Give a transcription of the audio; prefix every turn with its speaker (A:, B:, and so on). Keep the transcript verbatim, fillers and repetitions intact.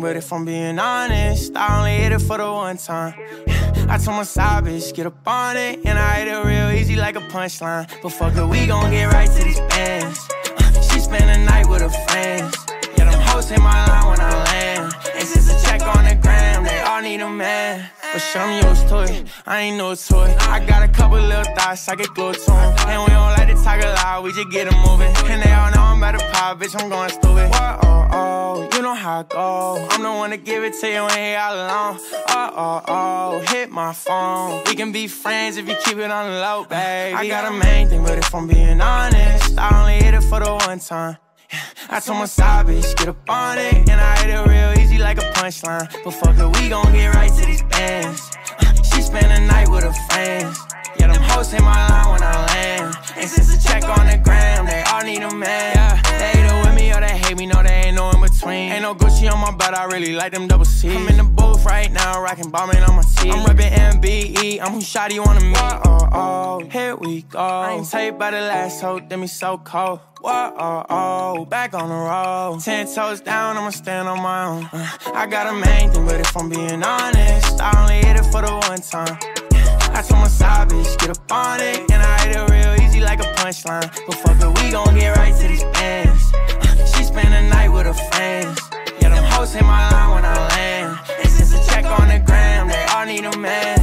A: but if I'm being honest, I only hit it for the one time. I told my side bitch, get up on it, and I hit it real easy like a punchline. But fuck it, we gon' get right to these bands. She spend the night with her friends. Yeah, them hoes hit my line when I land. And since a check on the gram, they all need a man. But shit, I'm used to it, I ain't no toy. I got a couple little thoughts, I get glued to them. And we don't like to talk a lot, we just get it moving. And they all know I'm about to pop, bitch, I'm going stupid. Whoa, oh, oh, you know how I go. I'm the one to give it to you when you're all alone. Oh, oh, oh, hit my phone. We can be friends if you keep it on the low, baby. I got a main thing, but if I'm being honest, I only hit it for the one time. I told my side bitch, get up on it, and I hit it real easy like a punchline. But fuck it, we gon' get right to these bands. She spend the night with her friends. Yeah, them hoes hit my line when I land. And since a check on the gram, they all need a man. Yeah, they either with me or they hate me, no, they ain't no in between. Ain't no Gucci on my butt, I really like them double C's. I'm in the booth right now, rockin' bombing on my teeth. I'm reppin' M B E, I'm who shawty wanna meet. Oh, oh, here we go. I ain't tell you about the last hoe, them me so cold. Whoa, oh, oh, back on the road. Ten toes down, I'ma stand on my own. uh, I got a main thing, but if I'm being honest, I only hit it for the one time. I told my side bitch, get up on it, and I hit it real easy like a punchline. But fuck it, we gon' get right to these bands. She spend the night with her friends. Yeah, them hoes hit my line when I land. And since a check on the gram, they all need a man.